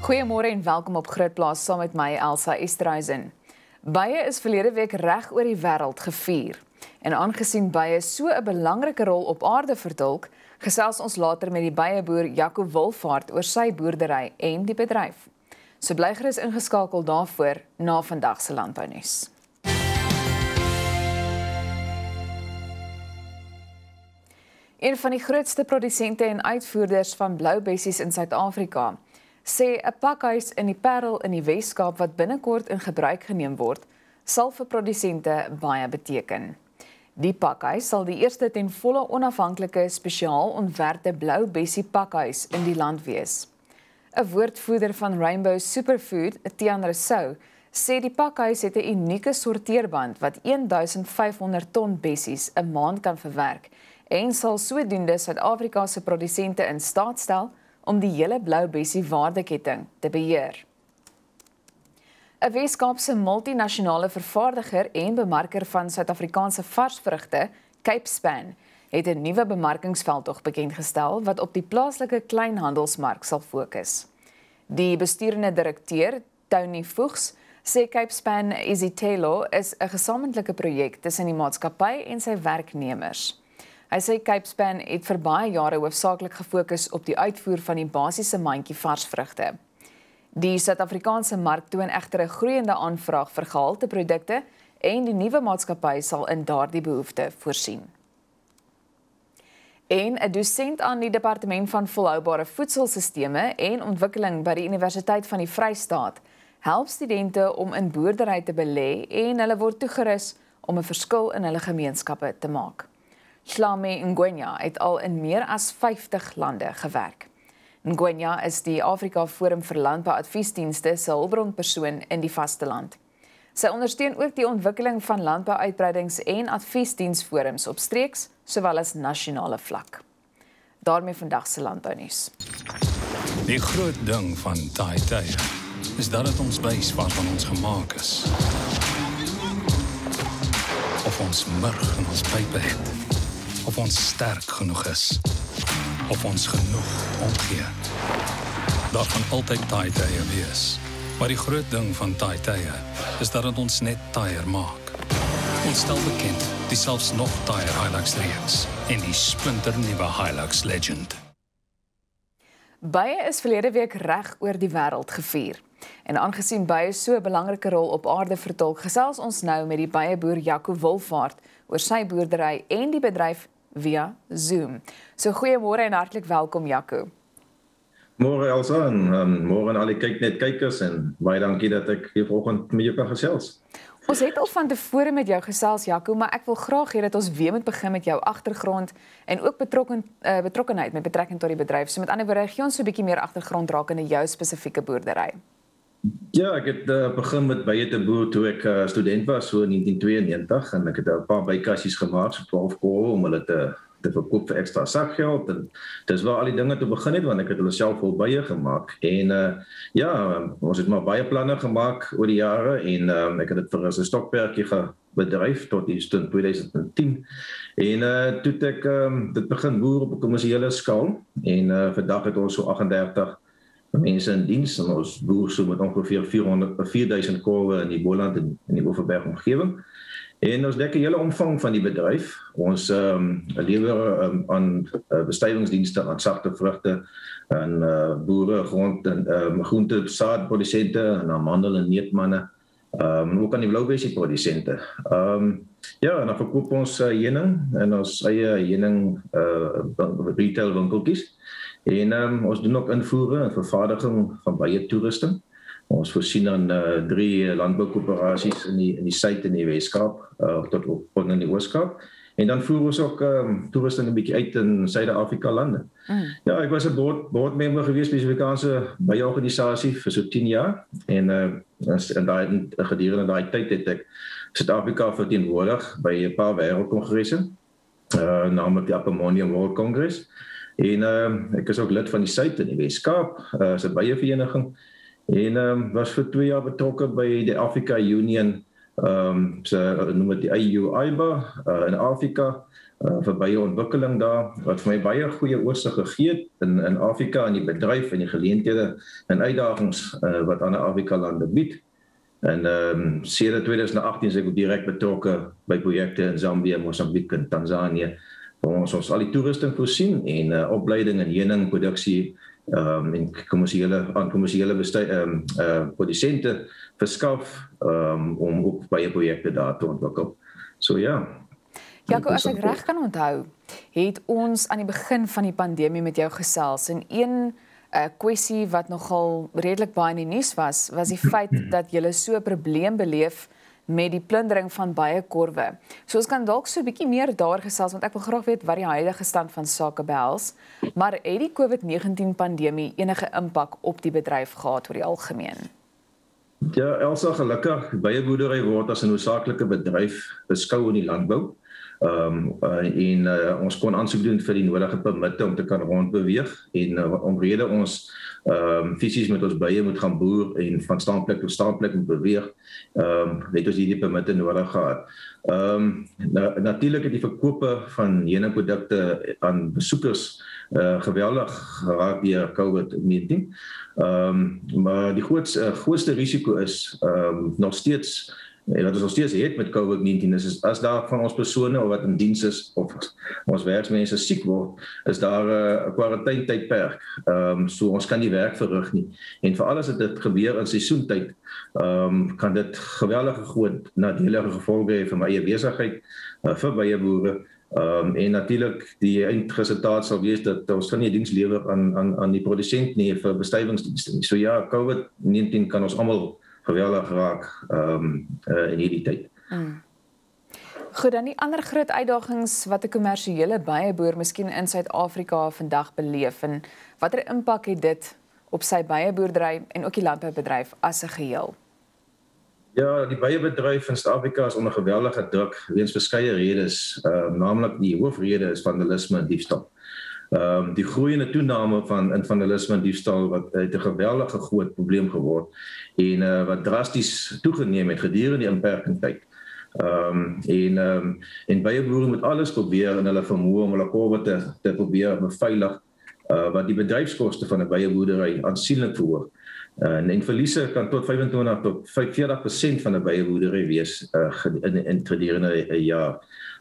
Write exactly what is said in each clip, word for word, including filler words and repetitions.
Goeiemôre en welkom op Grootplaas saam met my Elsa Esterhuizen. Bye is verlede week reg oor die wêreld gevier. En aangesien bye so 'n belangrike rol op aarde vertolk, gesels ons later met die byeboer Jaco Wolfaart oor sy boerdery en die bedryf. So bly gerus ingeskakel daarvoor na vandag se landbounuus. Een van die grootste produsente en uitvoerders van blou bessies in Suid-Afrika sê 'n pakhuis in die Parel in die Wes-Kaap wat binnekort in gebruik geneem word, sal vir produsente baie beteken. Die pakhuis sal die eerste ten volle onafhanklike spesiaal ontwerpte blou bessie pakhuis in die land wees. 'n Woordvoerder van Rainbow Superfood, Tiaan Rousseau, sê die pakhuis het 'n unieke sorteerband wat duisend vyf honderd ton bessies 'n maand kan verwerk en sal sodoende Suid-Afrika se produsente in staat stel om die hele blou bessie waardeketting te beheer. 'n Wes-Kaapse multinasjonale vervaardiger en bemarker van Suid-Afrikaanse varsvrugte, Capespan, het 'n nuwe bemarkingsveldtog bekendgestel wat op die plaaslike kleinhandelsmark sal fokus. Die besturende direkteur, Tony Voegs, sê Capespan Isitelo is 'n gesamentlike projek tussen die maatskappy en sy werknemers. Hy sê Capespan het vir baie jare hoofsaaklik gefokus op die uitvoer van die basiese mandjie varsvrugte. Die Suid-Afrikaanse mark toon egter 'n groeiende aanvraag vir gehalte produkte en die nuwe maatskappy sal in daardie behoefte voorsien. En 'n dosent aan die Departement van Volhoubare Voedselstelsels en Ontwikkeling by die Universiteit van die Vrystaat help studente om in boerdery te belê en hulle word toegerus om 'n verskil in hulle gemeenskappe te maak. Hlame Ngwenya het al in meer as vyftig lande gewerk. Ngwenya is die Afrika Forum vir Landbouadviesdienste se hulpbronpersoon in die vasteland. Sy ondersteun ook die ontwikkeling van landbouuitbreidings- en adviesdiensforums op streeks, sowel as nasionale vlak. Daarmee vandag se landbounuus. Die groot ding van Taaitaya is dat dit ons wys waarvan ons gemaak is. Of ons murg in ons pype het. Of ons sterk genoeg is, of ons genoeg omgee. Daar gaan altyd Taaitaya wees, maar die groot ding van Taaitaya is dat het ons net taaier maak. Ons stel bekend die selfs nog taaier Hilux reeks en die splinternuwe Hilux Legend. Bye is verlede week reg oor die wêreld gevier. En aangesien bye so 'n belangrike rol op aarde vertolk, gesels ons nou met die byeboer Jaco Wolfaart oor sy boerdery en die bedryf via Zoom. So goeiemôre en hartlik welkom Jaco. Môre Elsa en um, môre aan al die kyknet kykers en baie dankie dat ek hier vanoggend met jou kan gesels. Ons het al van tevore met jou gesels Jaco, maar ek wil graag hê dat ons weer moet begin met jou agtergrond en ook betrokken uh, betrokkenheid met betrekking tot die bedryf. So met ander woorde, gee ons so 'n bietjie meer agtergrond rakende jou spesifieke boerdery. Ja, ek het uh, begin met bye te boer toe ek uh, student was, so in negentien tweeënnegentig, en ek het 'n paar bykassies gemaak, so twaalf koeie, om hulle te, te verkoop vir extra sakgeld, en dis waar al die dinge te begin het, want ek het hulle self vol bye gemaak, en uh, ja, ons het maar baie planne gemaak oor die jare, en um, ek het dit vir 'n stokperdjie bedryf tot die stund tweeduisend tien, en uh, toe het ek um, dit begin boer op 'n kommersiële skaal, en uh, vandag het ons so agt en dertig mense in diens, en ons boer so met ongeveer vier duisend koeie in die Boland en in die Oeverberg omgewing. En ons dek 'n hele omvang van die bedryf. Ons um, lewer um, aan uh, bestuivingsdienste aan sagte vrugte en uh, boere, grond en um, groente, saadprodusente en amandel en neutmanne. Um, ook aan die bloubessie produsente. Um, ja, en dan verkoop ons uh, heuning en ons eie heuning uh, retail winkeltjies. En um, ons doen ook invoere en vervaardiging van baie toerusting. Ons voorsien aan uh, drie landboukoöperasies in die in die suid en die Wes-Kaap, uh, tot op in die Oos-Kaap. En dan voer ons ook um, toerusting 'n bietjie uit in Suid-Afrika lande. Mm. Ja, ek was 'n board board member gewees by 'n Suid-Afrikaanse byeorganisasie vir so tien jaar en uh, en daai gedurende daai tyd het ek Suid-Afrika verteenwoordig by 'n paar wêreldkongresse, uh, naamlik die Ammonium World Congress. En uh, ek is ook lid van die Suid en die Wes-Kaap, uh, se byevereniging. En um, was vir twee jaar betrokke by die Africa Union, um, so noem dit die A U I B A uh, in Afrika, uh, vir baie ontwikkeling daar, wat vir my baie goeie oorsig gegee het in, in Afrika en die bedryf en die geleenthede en uitdagings uh, wat ander Afrika lande bied. En um, sedert twintig agtien is ek direk betrokke by projekte in Zambië, Mosambiek en Tanzanië, waar ons ons al die toerusting voorsien en uh, opleiding en heuning, produksie um, en kommersiële aan kommersiële um, uh, produsente verskaf um, om ook baie projekte daar te ontwikkel. So ja. Jaco, as ek reg kan onthou, het ons aan die begin van die pandemie met jou gesels en een 'n kwessie wat nogal redelik baie in die nuus was, was die feit dat jy so 'n probleem beleef met die plundering van baie korwe. So ons kan dalk so 'n bietjie meer daar gesels, want ek wil graag weet wat die huidige stand van sake behels, maar het die COVID negentien pandemie enige impak op die bedryf gehad oor die algemeen? Ja, Elsa, gelukkig, baie boerdery word as 'n noodsaaklike bedryf beskou in die landbou. Um, uh, en uh, ons kon aansoek doen vir die nodige permitte om te kan rondbeweeg en uh, omrede ons um, fisies met ons bye moet gaan boer en van staanplek tot staanplek moet beweeg, um, het ons hierdie permitte nodig gehad. Um, na, Natuurlik het die verkope van heuningprodukte aan besoekers uh, geweldig geraak deur COVID negentien. Um, maar die grootste, grootste risiko is um, nog steeds En wat ons nog steeds het met COVID negentien is, as daar van ons persone of wat in diens is, of ons werksmense siek word, is daar 'n uh, kwarantynetydperk. Um, so ons kan nie werk verrig nie. En veral as dit gebeur in seisoentyd, um, kan dit geweldige groot nadelige gevolge hê vir my eie besigheid, uh, vir baie boere. Um, en natuurlik die eindresultaat sal wees dat ons kan nie diens lewer aan, aan, aan die produsent nie vir bestuivingsdienste nie. So ja, COVID negentien kan ons almal geweldig raak um, uh, in hierdie tyd. Hmm. Goed, dan die ander groot uitdagings wat 'n kommersiële beieboer miskien in Suid-Afrika vandag beleef en watter impak het dit op sy beieboerdery en ook die landboubedryf as 'n geheel? Ja, die beiebedryf in Suid-Afrika is onder geweldige druk weens verskeie redes, uh, naamlik die hoofrede is vandalisme en diefstal. Um, die groeiende toename van in vandalisme en diefstal wat het 'n geweldige groot probleem geword en uh, wat drasties toegeneem het gedurende die inperkingstyd. Um, en um, en baie boere moet alles probeer in hulle vermoë om hulle korwe te, te probeer beveilig, uh, wat die bedryfskoste van 'n beieboerdery aansienlik verhoog. Uh, en, en verliese kan tot vyfentwintig tot vyfenveertig persent van 'n beieboerdery wees uh, in, in gedurende 'n jaar.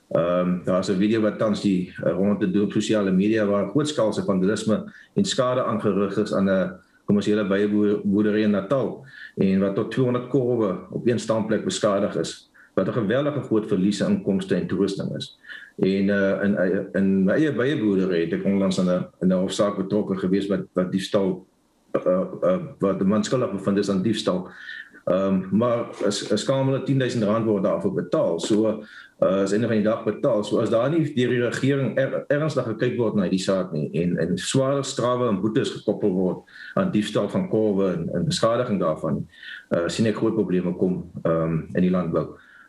Um, daar is 'n video wat tans die uh, rond te doen op sosiale media waar grootskaalse vandalisme en skade aangerig is aan 'n kommersiële beieboerdery in Natal en wat tot tweehonderd korwe op een staanplek beskadig is, wat 'n geweldige groot verlies aan inkomste en toerusting is. En uh, in in my eie beieboerdery het ek onlangs aan 'n in 'n hofsaak betrokke gewees wat wat diefstal uh, uh, wat die man skuldig bevind is aan diefstal. Um, maar as 'n skamele tien duisend rand word daarvoor betaal. So uh, as einde van die dag betaal. So as daar nie deur die regering er, ernstig gekyk word na die saak nie en en sware strawe en boetes gekoppel word aan diefstal van korwe en, en beskadiging daarvan, uh, sien ek groot probleme kom um, in die landbou.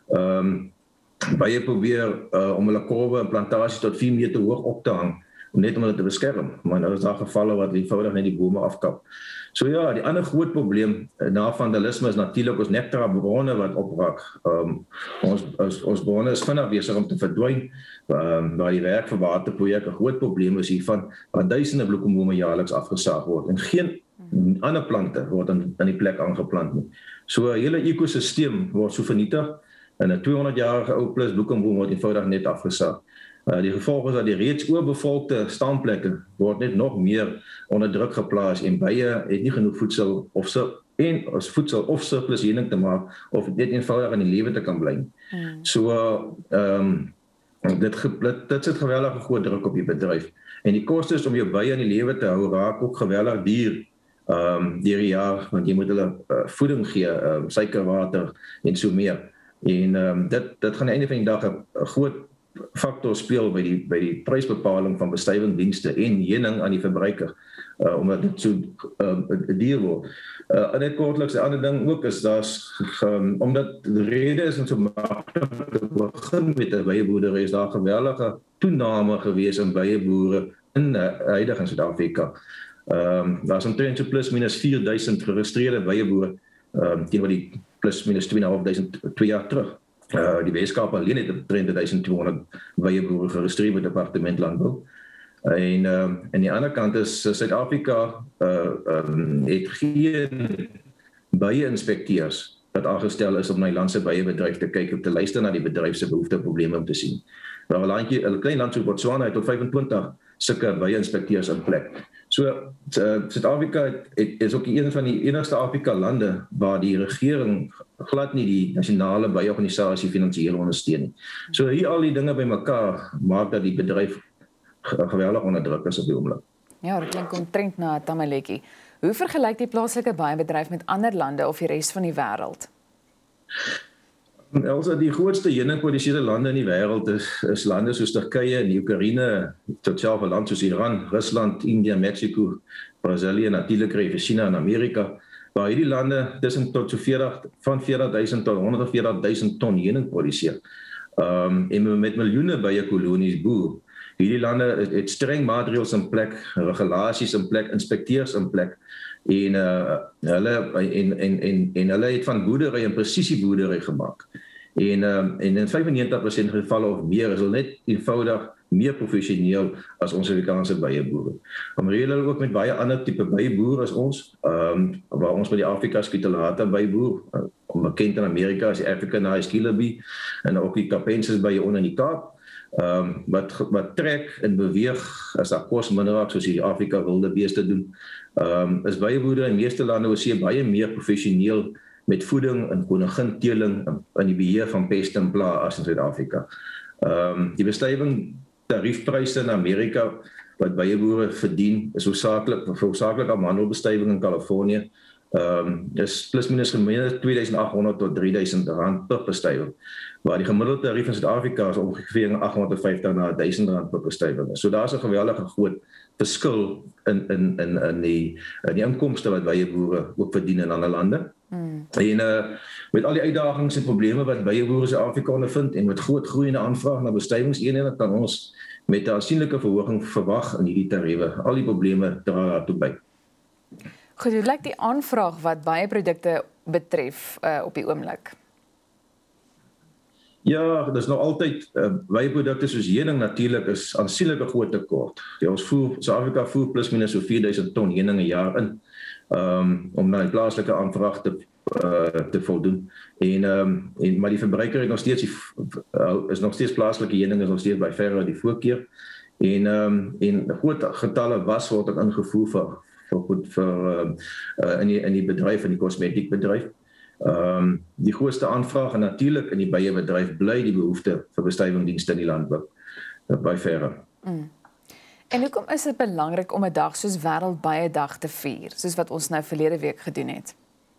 Um, baie probeer uh, om hulle korwe en plantasies tot vier meter hoog op te hang, net om dit te beskerm, maar nou is daar gevalle wat eenvoudig net die bome afkap. So ja, die ander groot probleem na vandalisme is natuurlik ons nektarbronne wat opraak. Um, ons, ons ons bronne is vinnig besig om te verdwyn, um, waar die werk vir waterprojekte 'n groot probleem is hiervan, waar duisende bloekombome jaarliks afgesaag word en geen ander plante word in, in die plek aangeplant nie. So 'n hele ekosisteem word so vernietig en 'n tweehonderd jarige ou plus bloekomboom word eenvoudig net afgesaag. Uh, die gevolg is dat die reeds oorbevolkte staanplekke word net nog meer onder druk geplaas en baie het nie genoeg voedsel of so en as voedsel of surplus heuning te maak of net eenvoudig in die lewe te kan bly. Hmm. So ehm uh, um, dit dit dit sit geweldige groot druk op die bedryf en die kostes om jou bye in die lewe te hou raak ook geweldig duur ehm um, deur die jaar want jy moet hulle uh, voeding gee, uh, suikerwater en so meer. En ehm um, dit dit gaan aan die einde van die dag 'n groot faktor speel by die by die prysbepaling van bestuivingsdienste en heuning aan die verbruiker, uh, omdat dit so uh, duur word. Uh, en net kortliks 'n ander ding ook is daar's um, omdat die rede is om so maklik te begin met 'n beieboerdery is daar geweldige toename gewees in beieboere in uh, huidig in Suid-Afrika. Ehm um, daar's omtrent so plus minus vier duisend geregistreerde beieboere ehm um, teenoor die plus minus twee en 'n half duisend twee jaar terug. Uh, die Weskaap alleen het omtrent duisend tweehonderd byeboere geregistreer by Departement Landbou. En uh, aan die ander kant is Suid-Afrika uh, um, het geen bye-inspekteurs wat aangestel is om na die land se bye-bedryf te kyk om te luister na die bedryf se behoeftes en probleme om te sien. Maar 'n landjie, 'n klein land so Botswana het tot vyfentwintig sulke bye-inspekteurs in plek. So Suid-Afrika uh, is ook een van die enigste Afrika lande waar die regering glad nie die nasionale bye-organisasie finansiëel ondersteun nie. So hier al die dinge bymekaar maak dat die bedryf geweldig onder druk is op die oomblik. Ja, dit klink omtrent na Tamaletjie. Hoe vergelyk die plaaslike bye-bedryf met ander lande of die res van die wêreld? Also die grootste heuningproduserende lande in die wêreld is, is lande soos Turkye en Oekraïne, tot selfs lande soos Iran, Rusland, India, Mexico, Brazilië, natuurlik vir China en Amerika, waar hierdie lande tussen tot so veertig van veertig duisend tot honderdveertig duisend ton heuning produseer. Um, en met miljoene bye kolonies boer. Hierdie lande het streng maatreëls in plek, regulasies in plek, inspekteurs in plek en uh, hulle en en en en hulle het van boerdery en presisieboerdery gemaak. En uh, en in vyfennegentig persent gevalle of meer is hulle net eenvoudig meer professioneel as ons Afrikaanse byeboere. Omrede hulle ook met baie ander tipe byeboere as ons, um, waar ons by die Afrika Scutelata byboer, uh, bekend in Amerika as die African Ice Killaby en ook die Capensis bye onder in die Kaap. Um, wat, wat trek en beweeg as daar kos minder raak soos die Afrika wilde beeste doen, um, is byeboere in meeste lande oorsee baie meer professioneel met voeding en koningin-teeling in die beheer van peste en pla as in Suid-Afrika. Um, die bestuiving tariefpryse in Amerika wat byeboere verdien is hoofsaaklik hoofsaaklik aan mandelbestuiving in Kalifornië. Um, is plus minus gemiddeld twee duisend agt honderd tot drie duisend rand per bestuiving. Waar die gemiddelde tarief in Suid-Afrika is ongeveer agt honderd vyftig na duisend rand per bestuiving. So daar's 'n geweldige groot verskil in in in in die in die inkomste wat byeboere ook verdien in ander lande. Hmm. En uh, met al die uitdagings en probleme wat byeboere in Suid-Afrika ondervind en met groot groeiende aanvraag na bestuivingseenhede kan ons met 'n aansienlike verhoging verwag in hierdie tariewe. Al die probleme dra daartoe by. Goed, hoe lyk die aanvraag wat byeprodukte betref uh, op die oomblik? Ja, dis nog altyd uh, byeprodukte soos heuning natuurlik is aansienlike groot tekort. Ja, ons voer Suid-Afrika voer plus minus so vier duisend ton heuning 'n jaar in um, om na die plaaslike aanvraag te uh, te voldoen. En um, en maar die verbruiker het nog steeds die, uh, is nog steeds plaaslike heuning is nog steeds by verre die voorkeur. En um, en groot getalle was word ook ingevoer vir vir goed vir uh, uh, in die in die bedryf in die kosmetiekbedryf. Ehm um, die grootste aanvraag en natuurlik in die byebedryf bly die behoefte vir bestuivingdienste in die landbou by verre. Mm. En hoekom is dit belangrik om 'n dag soos Wêreldbyedag te vier, soos wat ons nou verlede week gedoen het?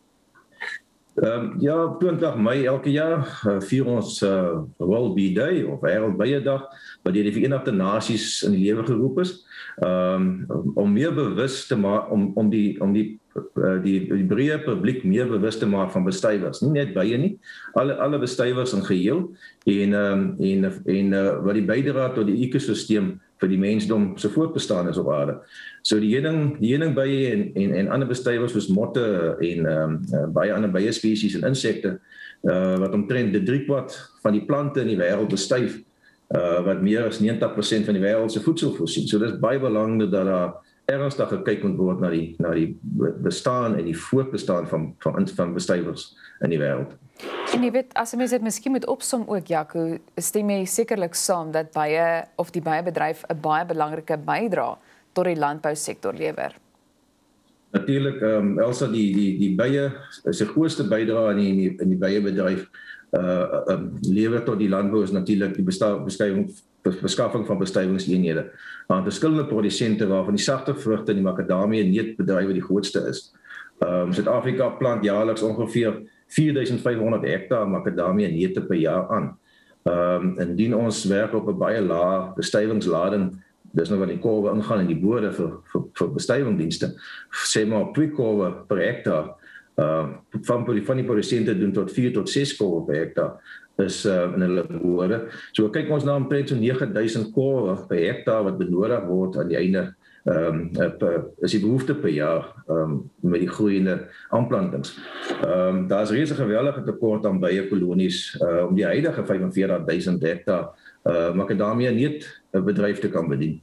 Ehm um, ja, twintig Mei elke jaar uh, vier ons uh, World Bee Day of Wêreldbyedag wat deur die Verenigde Nasies in die lewe geroep is. Ehm um, om meer bewus te maak om om die om die die die breë publiek meer bewus te maak van bestuivers, nie net bye nie, alle alle bestuivers in geheel en um, en en uh, wat die bydra tot die ekosisteem vir die mensdom se voortbestaan is op aarde. So die heuning, die heuningbye en en en ander bestuivers soos motte en um, uh, baie ander bye spesies en insekte uh, wat omtrent die driekwart van die plante in die wêreld bestuif, uh, wat meer as negentig persent van die wêreld se voedsel voorsien. So dis baie belangrik dat daar ernstig gekyk moet word na die na die bestaan en die voortbestaan van van van bestuivers in die wêreld. En jy weet, as mense dit miskien moet opsom ook, Jaco, stem jy sekerlik saam dat bye of die byebedryf 'n baie belangrike bydrae tot die landbousektor lewer. Natuurlik, ehm um, Elsa die die die bye is die grootste bydrae in die in die byebedryf uh um, lewer tot die landbou is natuurlik die bestuiving beskaffing van bestuivingseenhede. Aan verskillende produsente waarvan die sagte vrugte en die makadamie en neutbedrywe die grootste is. Ehm um, Suid-Afrika plant jaarliks ongeveer vier duisend vyf honderd hektaar makadamie en neute per jaar aan. Ehm um, indien ons werk op 'n baie lae bestuivingslading, dis nou wat die korwe ingaan in die boorde vir vir, vir bestuivingdienste, sê maar op twee korwe per hektaar. Uh, van, van die produsente doen tot vier tot ses korwe per hektaar is uh, in hulle boorde. So kyk ons na omtrent so nege duisend korwe per hektaar wat benodig word aan die einde ehm um, is die behoefte per jaar um, met die groeiende aanplantings. Ehm um, daar is reeds 'n geweldige tekort aan byekolonies uh, om die huidige vyf en veertig duisend hektaar uh, makadamia neut bedryf te kan bedien.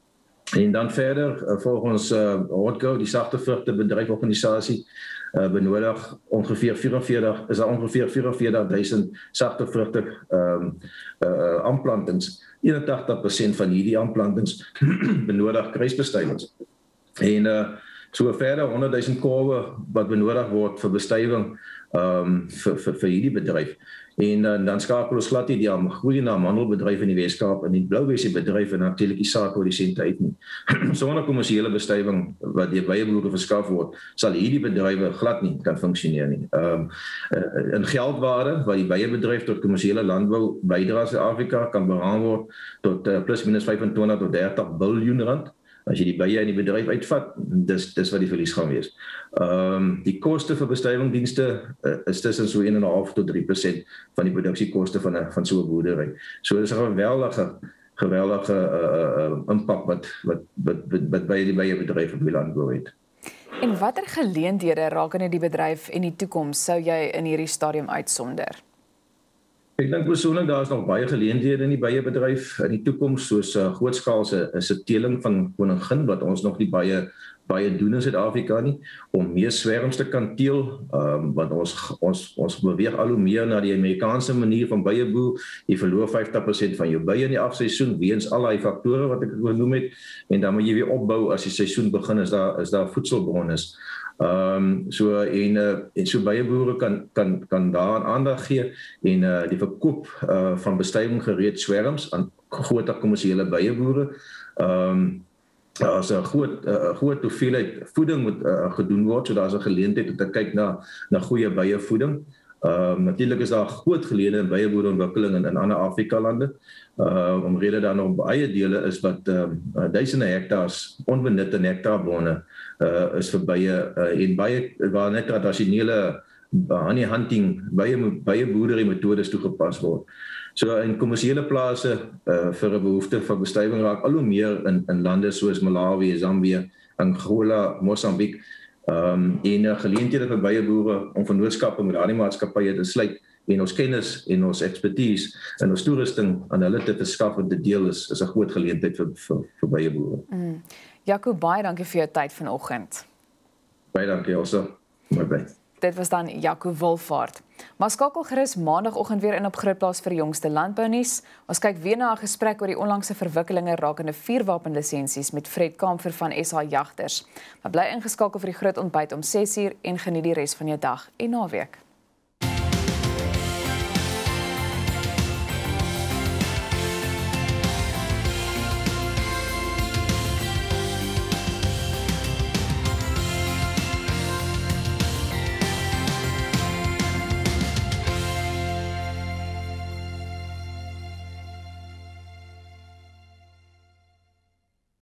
En dan verder, uh, volgens uh, Hotco, die sagte vrugte bedryforganisasie, uh, benodig ongeveer vyf en veertig is daar ongeveer vyf en veertig duisend sagte vrugte um, uh, aanplantings. eenentagtig persent van hierdie aanplantings benodig kruisbestuivings. En uh, so verder honderd duisend korwe wat benodig word vir bestuiving um, vir, vir, vir hierdie bedryf. En uh, dan skakel ons glad nie die groeiende amandelbedryf in die Weskaap en die bloubesie bedryf en natuurlik die saakprodusente uit nie. Sonder kommersiële bestuiving wat deur byeboere verskaf word, sal hierdie bedrywe glad nie kan funksioneer nie. Um, uh, in geldwaarde wat die byebedryf tot kommersiële landbou bydra in Suid-Afrika kan beraan word tot uh, plus minus vyf en twintig tot dertig biljoen rand. As jy die bye in die bedryf uitvat, dis dis wat die verlies gaan wees. Ehm um, die koste vir bestuivingsdienste uh, is tussen so een en 'n half tot drie persent van die produksiekoste van 'n van so 'n boerdery. So dis 'n geweldige geweldige uh, uh, impak wat wat wat, wat, wat by die bye bedryf op die landbou het. En watter geleenthede rakende die bedryf en die toekoms sou jy in hierdie stadium uitsonder? Ek dink persoonlik daar is nog baie geleenthede in die byebedryf in die toekoms, soos 'n uh, grootskaalse is 'n teeling van koningin wat ons nog nie baie baie doen in Suid-Afrika nie, om meer swerms te kan teel, um, want ons ons ons beweeg al hoe meer na die Amerikaanse manier van byeboer. Jy verloor vyftig persent van jou bye in die afseisoen weens al daai faktore wat ek genoem het, en dan moet jy weer opbou as die seisoen begin, is daar is daar voedselbron is. Ehm um, so en uh, en so byeboere kan kan kan daaraan aandag gee en uh, die verkoop uh, van bestuiving gereed swerms aan groter kommersiële byeboere. Ehm um, as 'n groot 'n groot hoeveelheid voeding moet uh, gedoen word, so daar's 'n geleentheid om te kyk na na goeie byevoeding. Ehm um, natuurlik is daar groot geleenthede in byeboereontwikkeling in, in ander Afrika lande. Uh, omrede daar nog baie dele is wat um, uh, duisende hektaars onbenutte nektaarbronne uh, is vir bye uh, en baie waar net tradisionele honey hunting bye bye boerdery metodes toegepas word. So in kommersiële plase uh, vir 'n behoefte van bestuiving raak al hoe meer in in lande soos Malawi, Zambië, Angola, Mosambiek. Um, en uh, geleenthede vir byeboere om vennootskappe met daardie maatskappye te sluit en ons kennis en ons expertise en ons toerusting aan hulle te verskaf en te deel is is 'n groot geleentheid vir vir, vir byeboere. Mm. Jaco, baie dankie vir jou tyd vanoggend. Baie dankie Elsa. Mooi bly. Dit was dan Jaco Wolfhard. Maar skakel gerus maandagooggend weer in op Grootplaas vir die jongste landbounuus. Ons kyk weer na 'n gesprek oor die onlangse verwikkelinge rakende vuurwapenlisensies met Fred Kamfer van S H Jagters. Maar bly ingeskakel vir die groot ontbyt om ses uur en geniet die res van jou dag en naweek.